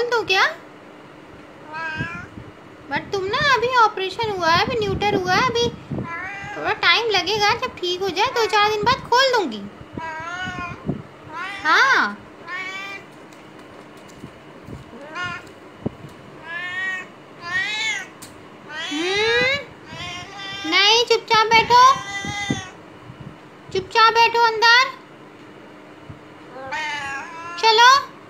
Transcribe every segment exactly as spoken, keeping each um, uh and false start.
खोल दो क्या? बट तुम ना अभी ऑपरेशन हुआ है, अभी न्यूटर हुआ है, अभी थोड़ा टाइम लगेगा। जब ठीक हो जाए दो चार दिन बाद खोल दूंगी। हाँ हम्म नहीं, चुपचाप बैठो, चुपचाप बैठो अंदर। चलो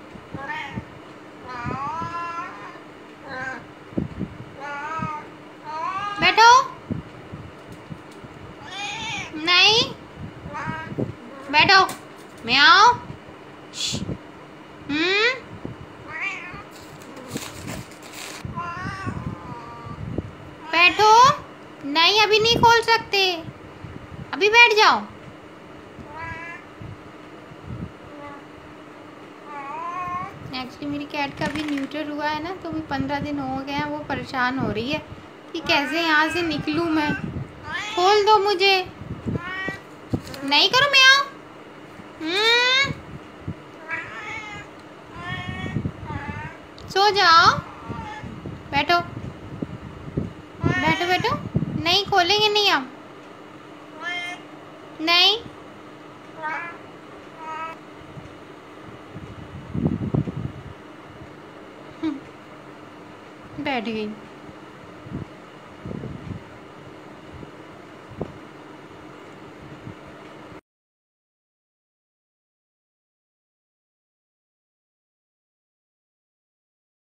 बैठो। नहीं बैठो, मैं आओ। हम्म बैठो। नहीं अभी नहीं खोल सकते, अभी बैठ जाओ। एक्चुअली मेरी कैट का भी न्यूटर हुआ है ना, तो भी पंद्रह दिन हो गए हैं। वो परेशान हो रही है कि कैसे यहाँ से निकलूँ मैं। खोल दो मुझे। नहीं करो, मैं आओ। हम्म सो जाओ, बैठो बैठो बैठो। नहीं खोलेंगे नहीं हम, नहीं। बैठ गई।